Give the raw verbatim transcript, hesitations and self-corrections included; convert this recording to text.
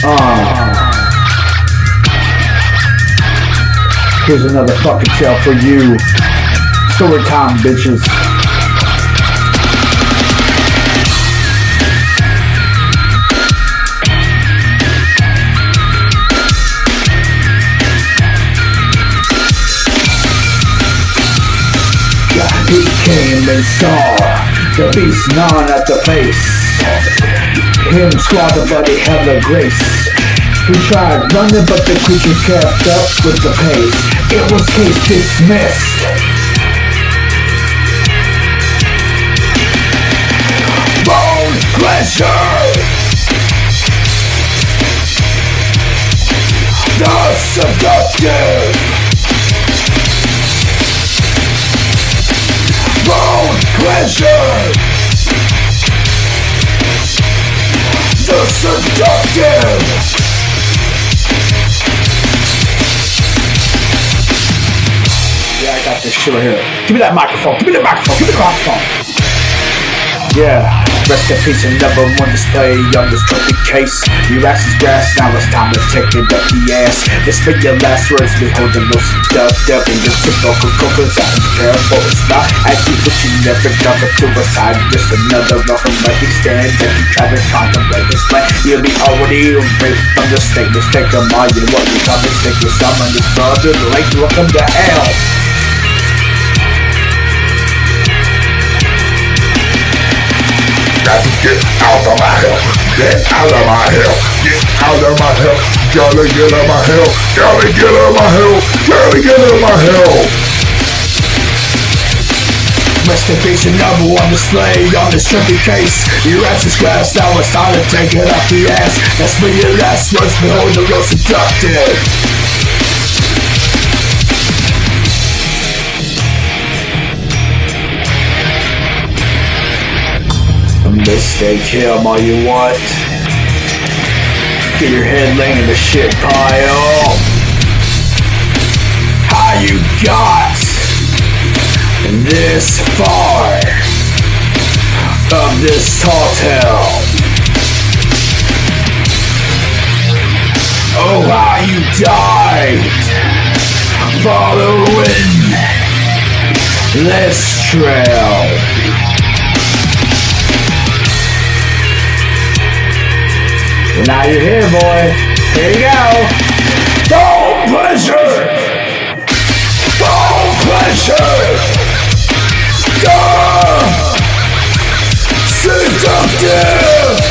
Uh, here's another fucking tale for you. Story time, bitches. He came and saw the beast gnawing at the face. Him squatted, but he had the grace. He tried running, but the creature kept up with the pace. It was case dismissed. Bonepleasure, the seductive. Bonepleasure, the seductive. Yeah, I got this shit right here. Give me that microphone. Give me that microphone. Give me the microphone. Yeah. Rest in peace and number one display on this trophy case. Your ass is grass, now it's time to take it up the ass. This be your last words, behold the most seductive. And your simple coco's out and careful. It's not actually what you never dug up to a side. Just another rough and lucky stand that you try to contemplate his plan. You'll be already raped from the state. Mistake them all, you know what you call mistake. Your summon this brother, like welcome to hell. Got to get out of my hell, get out of my hell, get out of my hell, gotta get out of my hell, gotta get out of my hell, gotta get out of my hell. Rest in peace and number one display on this trophy case. Your ass is grass, now it's time to take it up the ass. That's me your last words, behold the real seductive. Mistake him all you want. Get your head laying in the shit pile. How you got this far of this tall tale? Oh, how you died following this trail. Now you're here, boy. Here you go. Bonepleasure. Bonepleasure. The seductive.